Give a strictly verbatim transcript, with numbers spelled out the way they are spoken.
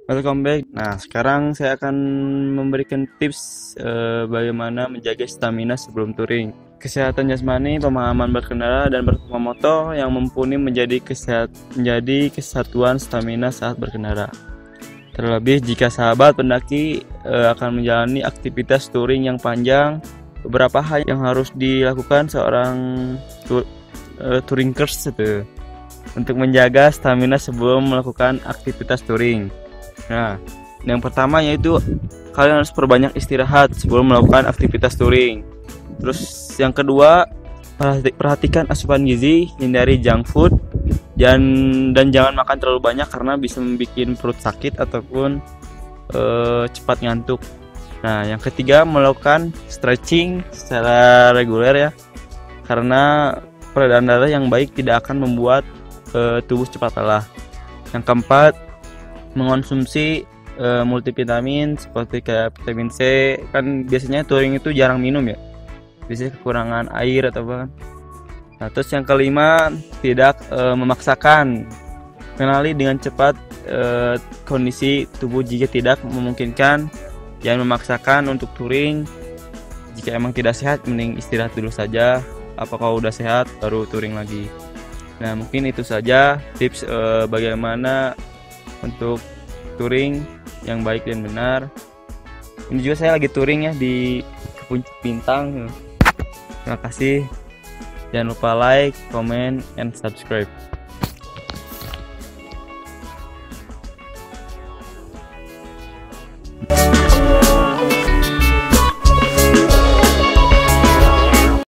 Welcome back. Nah, sekarang saya akan memberikan tips eh, bagaimana menjaga stamina sebelum touring. Kesehatan jasmani, pemahaman berkendara, dan bermotor yang mumpuni menjadi kesehat, menjadi kesatuan stamina saat berkendara. Terlebih jika sahabat pendaki eh, akan menjalani aktivitas touring yang panjang, beberapa hal yang harus dilakukan seorang tu, eh, touringers itu untuk menjaga stamina sebelum melakukan aktivitas touring. Nah, yang pertama yaitu kalian harus perbanyak istirahat sebelum melakukan aktivitas touring. Terus yang kedua, perhatikan asupan gizi, hindari junk food, dan dan jangan makan terlalu banyak karena bisa membuat perut sakit ataupun eh, cepat ngantuk. Nah, yang ketiga, melakukan stretching secara reguler ya, karena peredaran darah yang baik tidak akan membuat eh, tubuh cepat lelah. Yang keempat, mengonsumsi e, multivitamin seperti kayak vitamin C. Kan biasanya touring itu jarang minum ya, biasanya kekurangan air atau apa. Nah, terus yang kelima, tidak e, memaksakan. Kenali dengan cepat e, kondisi tubuh. Jika tidak memungkinkan, jangan memaksakan untuk touring. Jika emang tidak sehat, mending istirahat dulu saja. Apakah udah sehat baru touring lagi. Nah, mungkin itu saja tips e, bagaimana untuk touring yang baik dan benar. Ini juga saya lagi touring ya di Puncak Bintang. Terima kasih. Jangan lupa like, comment, and subscribe.